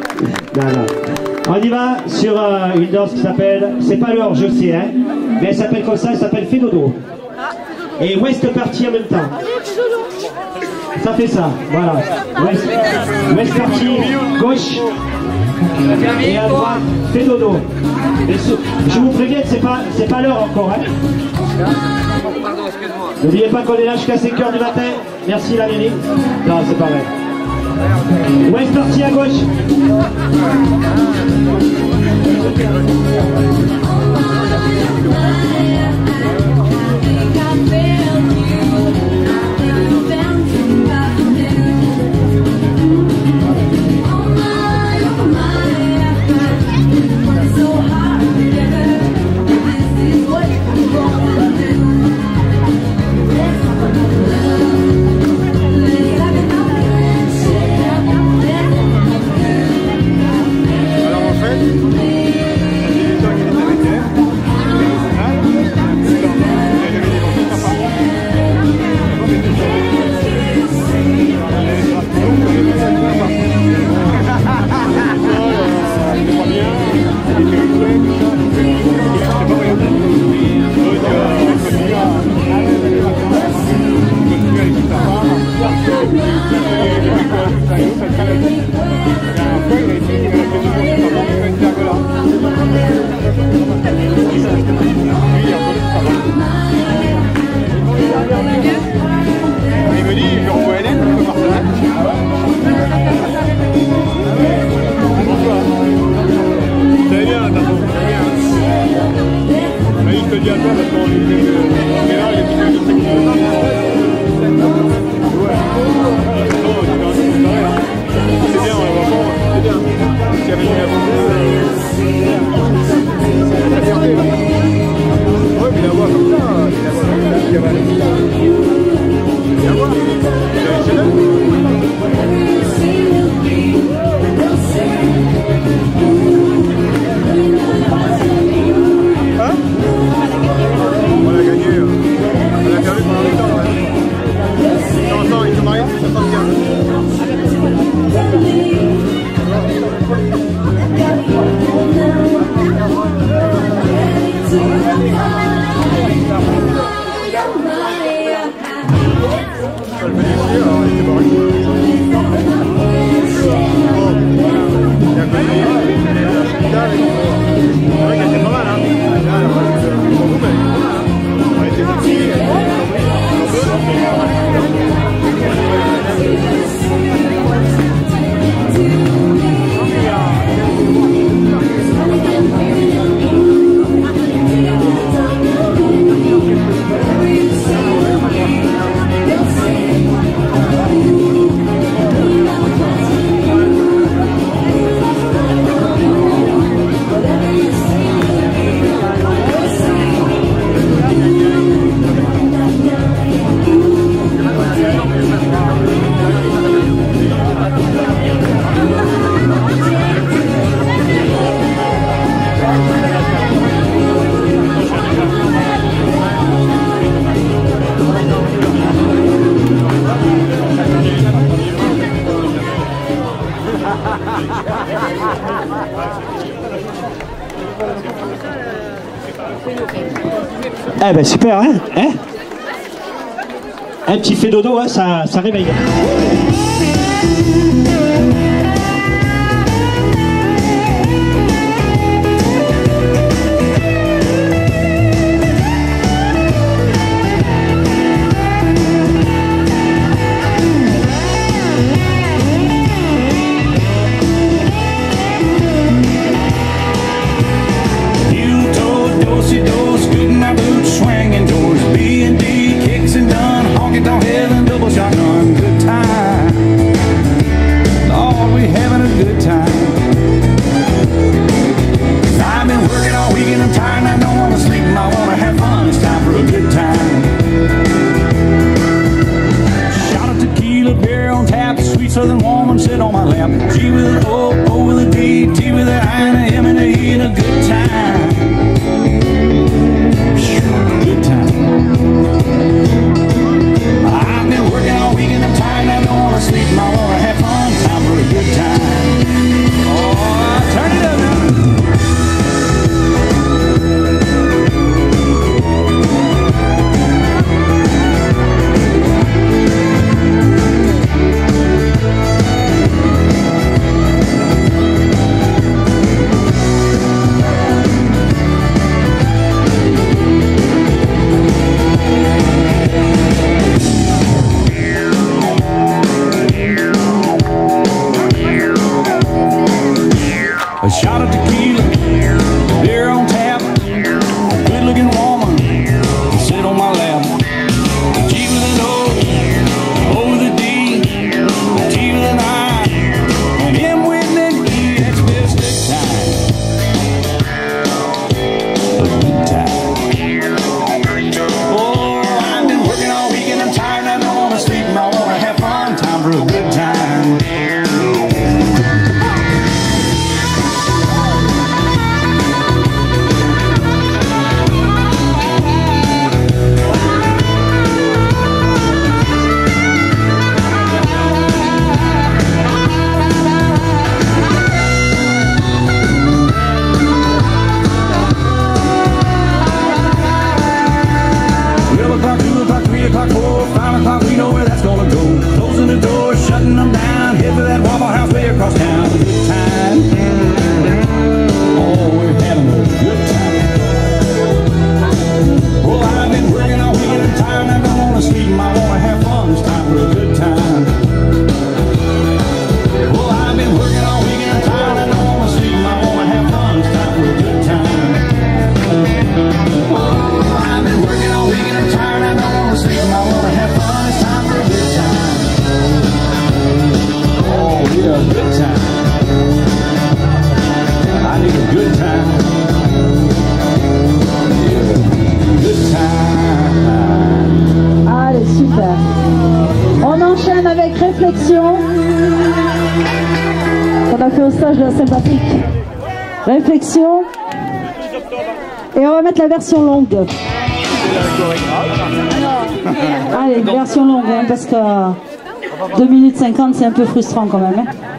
Non, non. On y va sur une danse qui s'appelle, c'est pas l'heure, je sais, hein, mais elle s'appelle comme ça, elle s'appelle Fais dodo. Et West Party en même temps. Ça fait ça, voilà. West Party, gauche. Et à droite, Fais dodo. Et je vous préviens, c'est pas l'heure encore, hein. N'oubliez pas qu'on est là jusqu'à 5h du matin. Merci la mairie. Non, c'est pas vrai. West Party à gauche. Eh ben super, hein, un petit fait dodo, hein, ça réveille. Southern woman sit on my lap. G with an O, O with a D, T with a I and a M and a E, and a good time. Good time. I've been working all week and I'm tired. I don't want to sleep and I want to have fun. Time for a good time. time. Allez, super. On enchaîne avec Réflexion. On a fait au stage de la Saint-Patrick. Réflexion. Et on va mettre la version longue. Allez, version longue, hein, parce que 2 minutes 50, c'est un peu frustrant quand même. Hein.